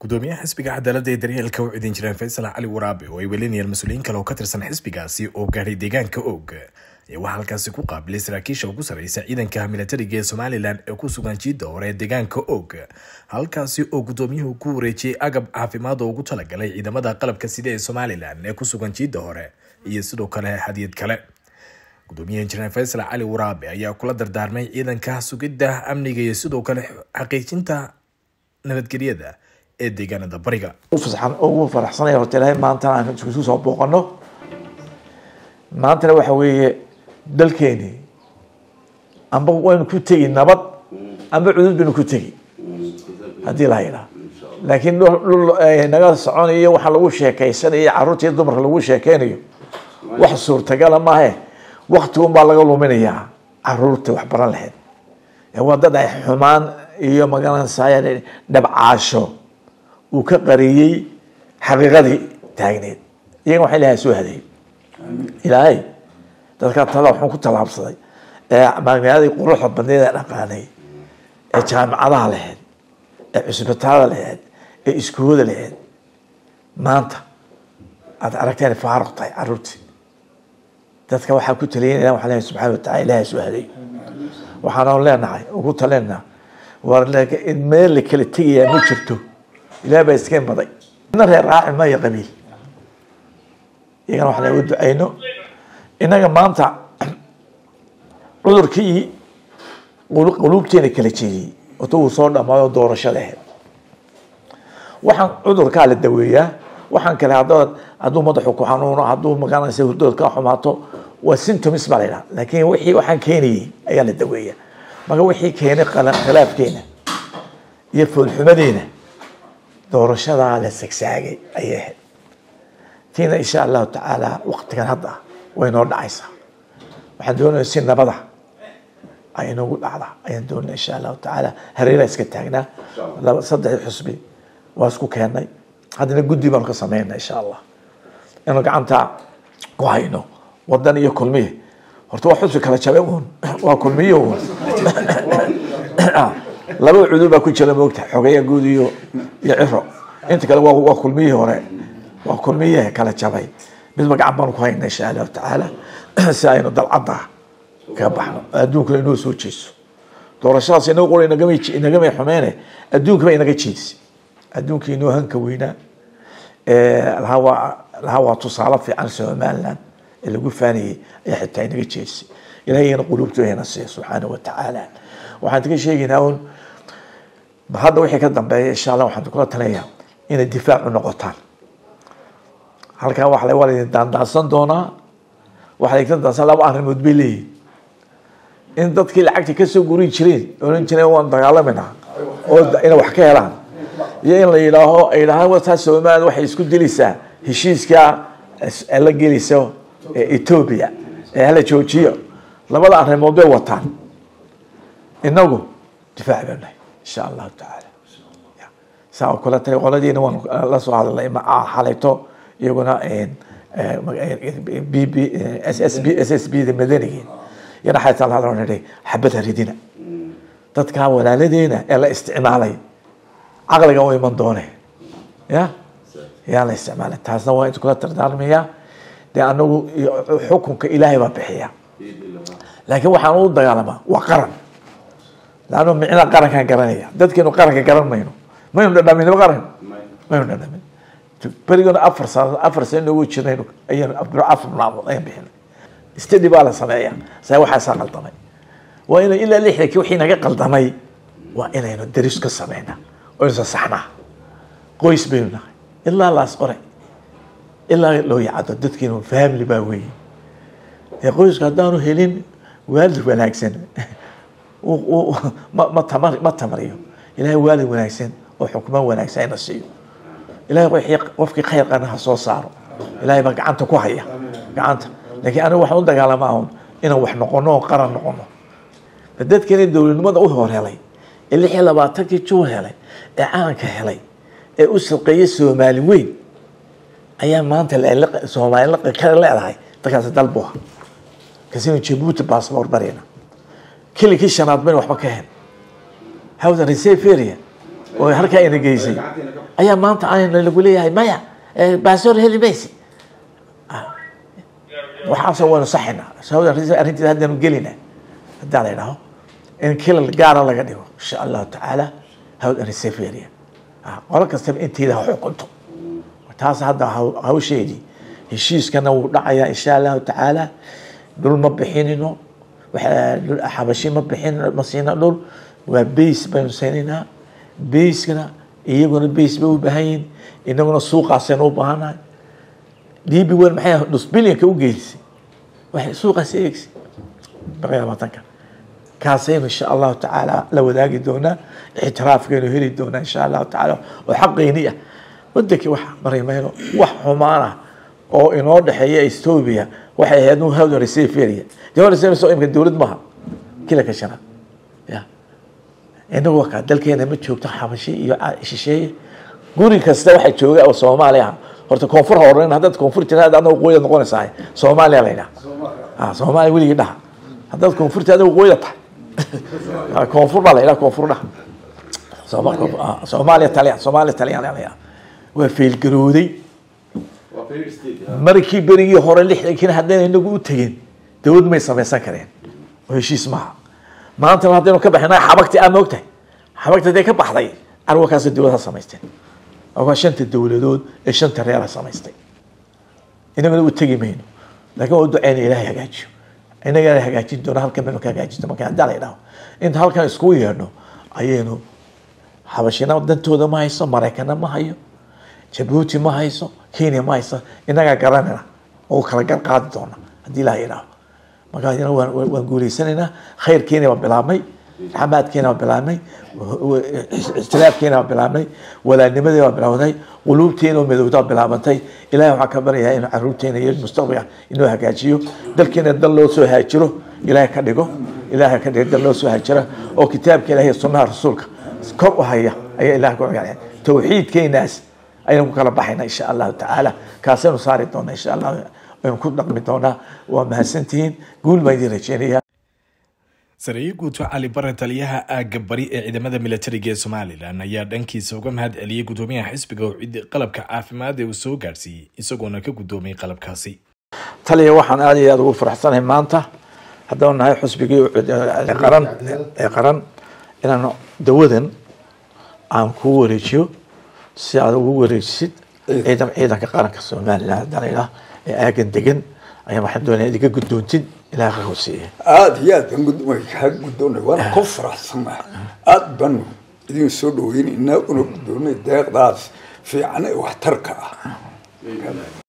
gudoomiyaha xisbiga cadaaladda ee daryeelka u cidin jireen Faysal Ali Waraabe oo ay welinayeen mas'uuliyiin kale oo ka tirsan xisbigaasi oo gaaray deegaanka Og ee waxa halkaasi ku qaabilay saraakiisha ugu sareysa ciidanka militariga ee Somaliland ee ku sugan jiida hore ee deegaanka Og halkaasi oo gudoomiyuhu ku wareejiyay agab caafimaad oo ugu talagalay ciidamada qalabka sida ee Somaliland ee ku sugan jiida hore iyo sidoo kale hadiyad kale. gudoomiyaha injineer Faysal Ali Waraabe ayaa kula dardaarmay ciidanka sugidda amniga iyo sidoo kale xaqiijinta nabadgelyada ee deegaanada bariga. fasaxan ugu faraxsanay hoteelaha maanta aan isku soo booqano maanta waxa weeye dalkeeni amba waan ku tagi nabad amba cudud binu ku tagi hadii la yiraahdo laakiin naga soconayo waxa lagu sheekaysanayo carruurta iyo dumarka lagu sheekaynayo wax suurtagal ma aha waqti un baa laga luminayaa carruurta wax baran lahayd ee wadada ay xumaan iyo magalan saayay dabcaasho uu ka qariyay xaqiiqadii taagneed iyaga waxa ilaahay soo haday ilaahay dadka tada wuxuu ku talaabsaday magaalada quruxda badneed ee dhaqaanay ee jaamacadaha lahayd ee cusbitaallada lahayd ee iskuulada lahayd maanta aad aragteen faaruqtay carruurtii dadka waxa ku taliyeen waxa ilaahay subxaanahu wa ta'ala ilaahay soo haday waxaan leenahay ugu taleenna war in meel kale tagaya ma jirto ilaahay baa iska maday inna reer raaci ma yaqabiil iyagana waxa lagu duceyno inaga maanta cudurkii qulubteena kala jeeyay oo uu soo dhamaado doorashada waxaan cudurka la daweeyaa waxaan kale hadduu madaxu ku xanuuno hadduu magaanaysa hurdada ka xumaato waa symptoms baa leeyahay laakiin wixii waxaan keenayay ayaa la daweeyaa marka wixii keenay khilaafkeena iyo foolxumadeena doorashada la sagsaagay ayay ahayd tiina insha Allah ta'ala waqtigan hadda way noo dhacaysaa waxaan doonayaa si nabada ay noogu dhacda ayaan doonayaa insha Allah ta'ala hareeraha iska taagnaa saddex xusbi waa isku keenay haddana guddi baan ka sameeynaa insha Allah inuu gacanta ku hayno wadan iyo kulmiye horta waa xusbi kala jabay waa kulmiye laba cudub baa ku jira moogta xogeeya guud iyo ciro inta kale waa kulmiye hore waa kulmiye kala jabay mid magac baan ku haynaa insha Allah ta'ala si aynu dalcada ka baxno adduunka inuu soo jeeso doorashadaas inuu qoray inaga xumeene adduunka bay inaga jeedisay adduunka inuu hanka weyna lahawa tusaale fiican Somaliland ee lagu faaniyay ay xitaa inaga jeedisay ilaahayna qulubteena si subhanahu wa ta'ala waxaan ka sheegaynaa hadda wixii ka dambeeyay insha Allah waxaan kula talinayaa inay difaac u noqotaan halka wax la wada daandaansan doonaa waxa ay ka daansan laba arrimood bilay in dadkii lacagta ka soo gurin jireen oran jireen waan dagaalamayna oo ina wax ka helaan iyo in la yiraahdo ay lahayd Soomaaliya waxay isku dilaysaa heshiiska la gelisay Ethiopia ee la joojiyo labada arrimood bay wataan inagu difaac baan insha Allah ta'ala saa kula tari qoladina waan la soo hadalay ma xalayto iyaguna SSB de madaniga yana xayta la hadalnay xabada ridina dadka walaaladeena ee la isticmaalay aqliga way man doonay ya la isticmaalay taasna waa inta kula tardaarmaya de anagu xukunka Ilaahay baa bixiya laakiin waxaan u dagaalamaa waa qaran laano micna qarankan garanaya dadkeenu qaranka garan mayno maynu dhadhamin qaran maynu dhadhamin barigoona afar sano ugu jirnayno ayaan afar naamood ayaan bixin istadi baa la sameeyaa say waxa saqaldamay waa inay ilaa lixdii wixii naga qaldamay waa inaynu daris ka sameeyna oo isa saxna qoys baynu nahay ilaa laas qoray ilaa loo yaado dadkeenu family baa weey ee qoyska hadaanu helin waalid wanaagsan ما تمريو إلهي والي وناكسين وحكمان وناكسين نسيو إلهي وفكي خير قناها صو صارو إلهي بقى عنتا كوهية قعنتا لكن أنا واحد قلت قال معهم إنه واحد نقونه قرن نقونه فدات كان الدولة نمضى أوهور هلي اللي حيلا باتاكي تشو هلي إعانك هلي أسل قيس سومالي وين أيام ما أنت اللي سومالي لقى كان لا هاي تكاسة دلبوها كسينو جيبوت باسبور برينا كل شنات بين وحبا كهن هذا ريسيفيريا وهركا إنا جيسي ayaa maanta aan lagu leeyahay maya baasoor heli maysi waxaasoo waynu saxinaa sababta arrinteeda haddaanu gelinaa haddaa la yidhaaho in kilal gaara laga dhigo insha allahu tacaala hawd reserve area qolo kastaba inteeda ha xukunto taas hadda hawsheedii heshiiskana wuu dhacayaa insha allahu tacaala dhul ma bixinino xabashi ma bixin ma siina dhul waa base baynu saynaynaa basekana iyaguna base bay u baahan yihin inaguna suuqaasaynu u baahanahay db wen maxay nus bilyanka u geysay waxay suuqaas eegsi baqaya watanka kaasaynu insha allahu tacaala la wadaagi doonaa ictiraafkeenu heli doonaa insha allahu tacaala oo xaqeyni ah wadankii wax maray mayno wax xumaan ah oo inoo dhexeeya Ethiopia waxay ahayd inuu hawda reserve area dawladda reserve soo imka dawlad maaha kila ka shana ya inagu waxa dalkeena ma joogto xabashi iyo shisheeye guri kasta waxa jooga oo Soomaaliya horta koonfur horeyn hadda koonfur tiraada adoo qoyad noqonaysaa Soomaaliya leeyahay Soomaaliya wili dhaha hadda koonfur tiraada qoyad tahay koonfur la ilaa koonfur dhaha Soomaaliya Taliyaan leeyahay waa fiil garooday markii berigii hore lixdankii haddana inagu u tagin dawlad may samaysan kareen oo heshiis maaha maanta haddaynu ka baxnaa xabagti aan moogtahay xabagti ka baxday arwakaas dawladda samaysteen oo shanta dawladood ee shanta reer samaystay inaguna u tagi mayno laakiin oo duceen Ilaahay hagaajiyo inaga hagaajin doona halkan baynu ka hagaajin marka hadda la yiraahdo inta halkan isku yeerno ayaynu xabashina dantooda ma hayso Mareykanna ma hayo Djibouti ma hayso Kenya ma hayso inaga garanayna oo kala gar qaadi doona hadii la yiraahdo marka waan guuleysanayna khayrkeena waa bilaabmay xamaadkeena waa bilaabmay istilaafkeena waa bilaabmay walaanimadii waa bilaawday quluubteena oo midowda bilaabantay Ilaahay waxa ka baryayaa inuu caruurteena iyo mustaqbalka inuu hagaajiyo dalkeena dal loo soo haajiro Ilaahay ka dhigo dal loo soo haajira oo kitaabka Ilaahay sunnada rasuulka kor u haya ayaa Ilaahay ku yahay tawxiidkeenaas ayaan ku kala baxayna insha Allah taala kaasaynu saari doona insha Allah ayaan ku dhaqmi doona waa mahadsantihiin guul baan idin rajeynayaa Saraakiil guuto Cali Barre taliyaha aagga bari ee ciidamada militariga ee Soomaaliland ayaa dhankiisa uga mahad celiyay gudoomiyaha xisbiga oo qalabka caafimaad ee uu soo gaarsiiyay isagoona ka gudoomiyay qalabkaasi taliya waxaan aad iyo aad ugu faraxsanahay maanta haddaan nahay xisbigii qaran inaan dawadan aan ku wareejiyo si aad ugu wareejisid ciidanka qaranka Soomaaliland dalina ee aagan degan ayaa waxaan doonayaa idiga gudoontid ilaahay hoosiye aad iyo aad baan gudoonay waan ku faraxsanahay aad baan idin soo dhaweynaa una gudoonay deeqdaas fiican ee waxtarka ah